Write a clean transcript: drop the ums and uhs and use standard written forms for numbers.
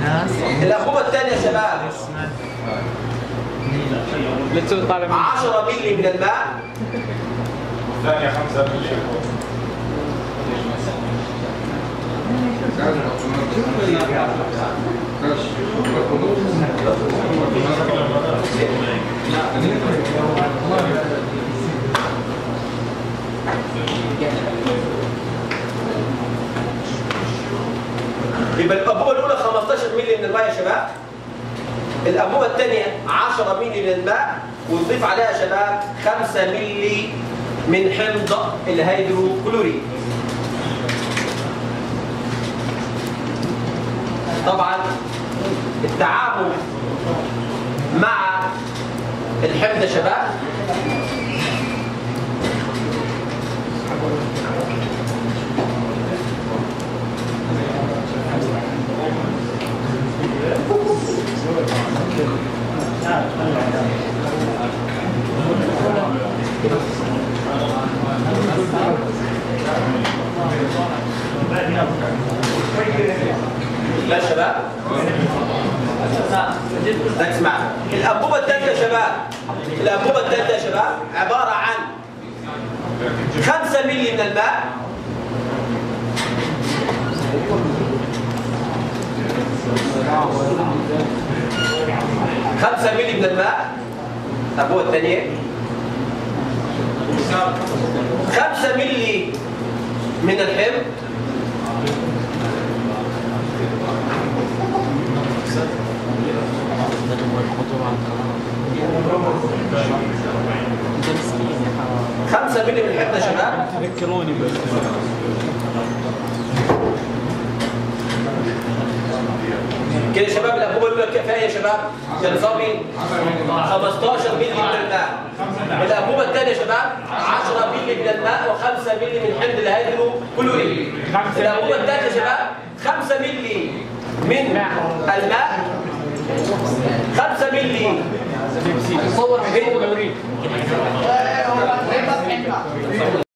الأنبوبة الثانية يا شباب 10 مللي من الماء. الثانية 5 مللي. يبقى الأنبوبة الأولى 15 مللي من الماء يا شباب. الأنبوبة الثانية 10 مللي من الماء، ونضيف عليها يا شباب 5 مللي من حمض الهيدروكلوريك. طبعا التعامل مع الحمض يا شباب لا يا شباب اسمع. الأنبوبة الثالثة يا شباب، الأنبوبة الثالثة يا شباب عبارة عن 5 مللي من الماء، 5 مللي من الماء. الأنبوبة الثانية 5 مللي من الحمض، 5 مللي من الحمض يا شباب. ذكروني كده يا شباب. الأنبوبة الأولى كفاية يا شباب تنظمي 15 مللي من الماء. الأنبوبة الثانية يا شباب 10 مللي من الماء و5 مللي من حمض الهيدروكلوريك. الأنبوبة الثالثة يا شباب 5 مللي من الماء، 5 مللي من